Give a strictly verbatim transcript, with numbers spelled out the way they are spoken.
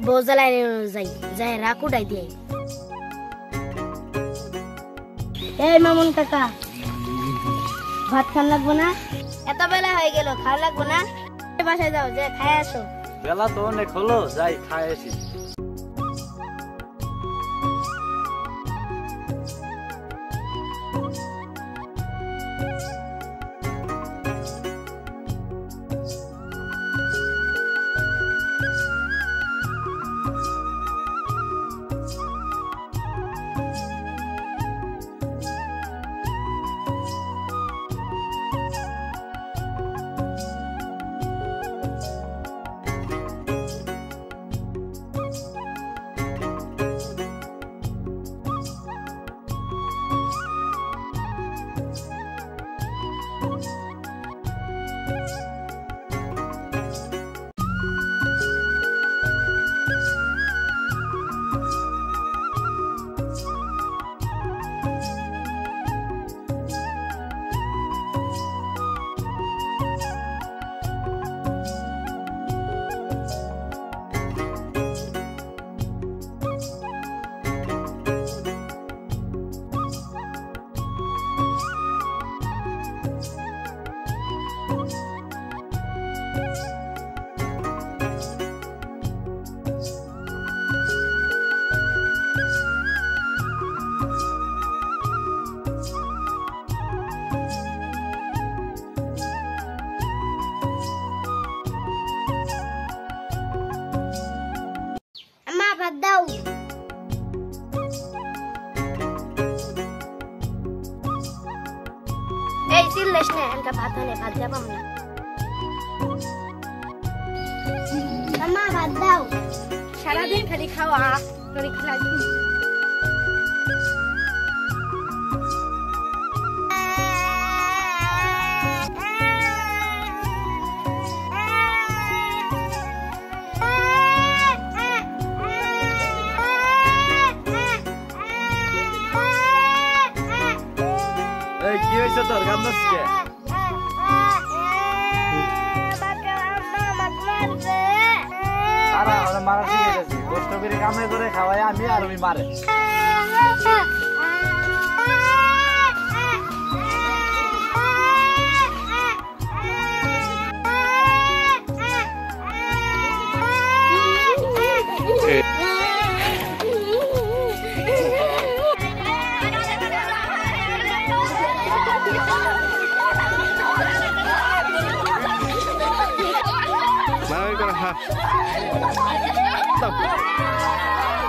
বউজালাই যাই যাই রাখ উঠাই দিয়ে। এই মামুন কাকা, ভাত খান লাগবো না? এত বেলা হয়ে গেল, খাওয়া লাগবো না? বাসায় যাও, যে খাই আসো। বেলা তো অনেক হলো, যাই খাই আসি। ভাত দাও। এই চিল্লাস না, এনকা ভাত হলে ভাত যাবাম না। আম্মা ভাত দাও। সারাদিন খালি খাওয়া, খালি খাওয়া। কি হয়েছে তোর, কান্দাস কে? মারা শিখে গেছি, কষ্ট করে কামে করে খাওয়াই আমি, আর আমি মারে। Stop.